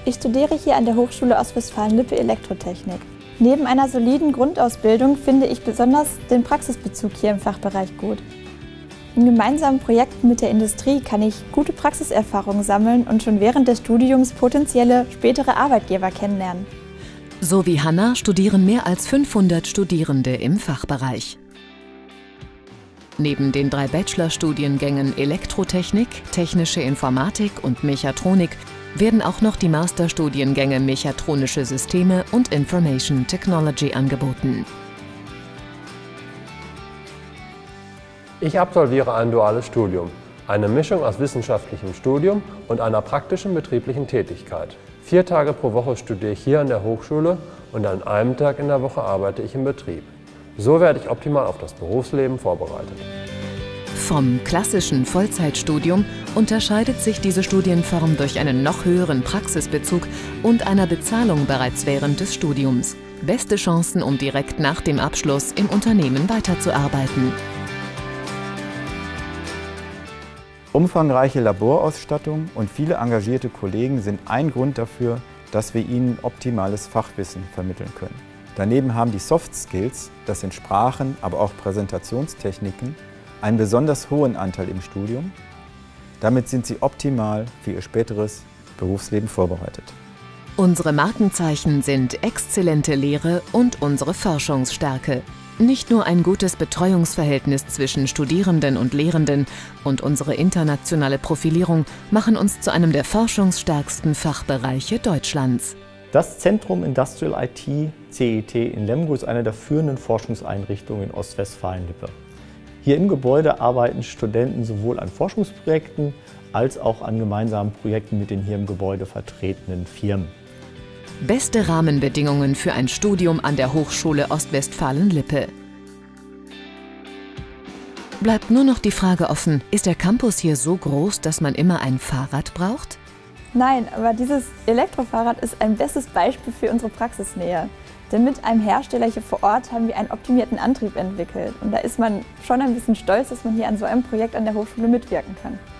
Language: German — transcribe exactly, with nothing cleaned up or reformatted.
Ich studiere hier an der Hochschule Ostwestfalen-Lippe Elektrotechnik. Neben einer soliden Grundausbildung finde ich besonders den Praxisbezug hier im Fachbereich gut. In gemeinsamen Projekten mit der Industrie kann ich gute Praxiserfahrungen sammeln und schon während des Studiums potenzielle spätere Arbeitgeber kennenlernen. So wie Hanna studieren mehr als fünfhundert Studierende im Fachbereich. Neben den drei Bachelorstudiengängen Elektrotechnik, Technische Informatik und Mechatronik werden auch noch die Masterstudiengänge Mechatronische Systeme und Information Technology angeboten. Ich absolviere ein duales Studium, eine Mischung aus wissenschaftlichem Studium und einer praktischen betrieblichen Tätigkeit. Vier Tage pro Woche studiere ich hier an der Hochschule und an einem Tag in der Woche arbeite ich im Betrieb. So werde ich optimal auf das Berufsleben vorbereitet. Vom klassischen Vollzeitstudium unterscheidet sich diese Studienform durch einen noch höheren Praxisbezug und einer Bezahlung bereits während des Studiums. Beste Chancen, um direkt nach dem Abschluss im Unternehmen weiterzuarbeiten. Umfangreiche Laborausstattung und viele engagierte Kollegen sind ein Grund dafür, dass wir ihnen optimales Fachwissen vermitteln können. Daneben haben die Soft Skills, das sind Sprachen, aber auch Präsentationstechniken, einen besonders hohen Anteil im Studium. Damit sind sie optimal für ihr späteres Berufsleben vorbereitet. Unsere Markenzeichen sind exzellente Lehre und unsere Forschungsstärke. Nicht nur ein gutes Betreuungsverhältnis zwischen Studierenden und Lehrenden und unsere internationale Profilierung machen uns zu einem der forschungsstärksten Fachbereiche Deutschlands. Das Zentrum Industrial I T C I T in Lemgo ist eine der führenden Forschungseinrichtungen in Ostwestfalen-Lippe. Hier im Gebäude arbeiten Studenten sowohl an Forschungsprojekten als auch an gemeinsamen Projekten mit den hier im Gebäude vertretenen Firmen. Beste Rahmenbedingungen für ein Studium an der Hochschule Ostwestfalen-Lippe. Bleibt nur noch die Frage offen, ist der Campus hier so groß, dass man immer ein Fahrrad braucht? Nein, aber dieses Elektrofahrrad ist ein bestes Beispiel für unsere Praxisnähe. Denn mit einem Hersteller hier vor Ort haben wir einen optimierten Antrieb entwickelt. Und da ist man schon ein bisschen stolz, dass man hier an so einem Projekt an der Hochschule mitwirken kann.